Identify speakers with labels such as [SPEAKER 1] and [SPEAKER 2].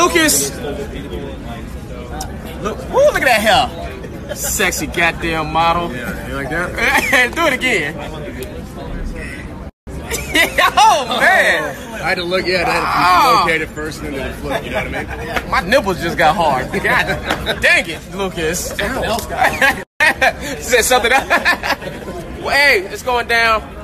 [SPEAKER 1] Lucas. Look at that hair. Sexy goddamn model.
[SPEAKER 2] Yeah, you like that?
[SPEAKER 1] Do it again. Oh man!
[SPEAKER 2] I had to look. Yeah, I had to locate it first, and then it flip. You know what I mean?
[SPEAKER 1] My nipples just got hard. God dang it, Lucas. Said something else. Well, hey, it's going down.